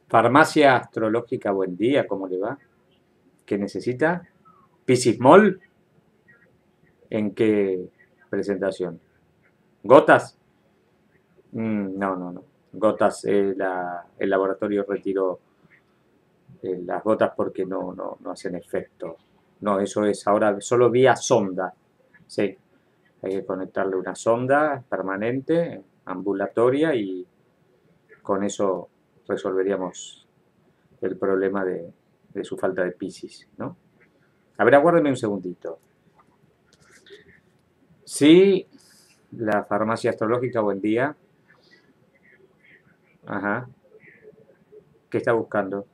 Farmacia Astrológica, buen día, ¿cómo le va? ¿Qué necesita? ¿Piscismol? ¿En qué presentación? ¿Gotas? No, no, no. Gotas, el laboratorio retiró las gotas porque no hacen efecto. No, eso es ahora solo vía sonda. Sí, hay que conectarle una sonda permanente, ambulatoria, y con eso resolveríamos el problema de su falta de Piscis, ¿no? A ver, aguárdeme un segundito. Sí, la farmacia astrológica, buen día. Ajá. ¿Qué está buscando?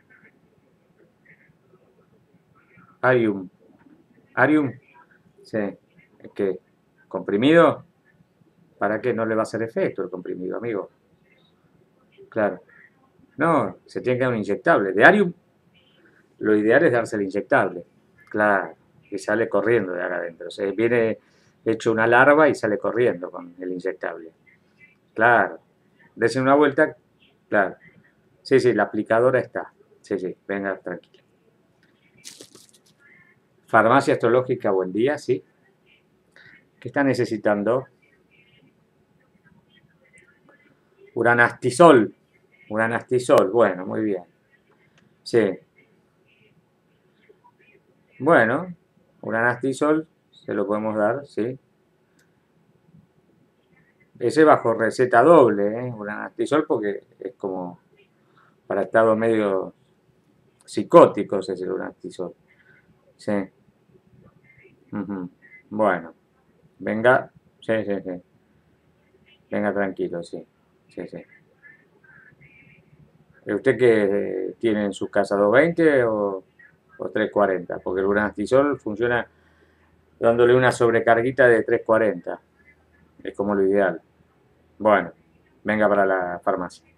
Arium. Arium. Sí. ¿Qué? ¿Comprimido? ¿Para qué? No le va a hacer efecto el comprimido, amigo. Claro. No, se tiene que dar un inyectable. De Arium, lo ideal es darse el inyectable. Claro. Y sale corriendo de acá adentro. Se viene hecho una larva y sale corriendo con el inyectable. Claro. Dese una vuelta. Claro. Sí, sí, la aplicadora está. Sí, sí, venga, tranquilo. Farmacia astrológica, buen día, sí. ¿Qué está necesitando? Uranastizol. Uranastizol, bueno, muy bien. Sí. Bueno, uranastizol se lo podemos dar, sí. Ese bajo receta doble, ¿eh? Uranastizol porque es como para estados medio psicóticos es el uranastizol. Sí. Ujú. Bueno, venga, sí, sí, sí. Venga tranquilo, sí. Sí, sí. ¿Usted qué tiene en su casa 220 o 340? Porque el uranastizol funciona dándole una sobrecarguita de 340. Es como lo ideal. Bueno, venga para la farmacia.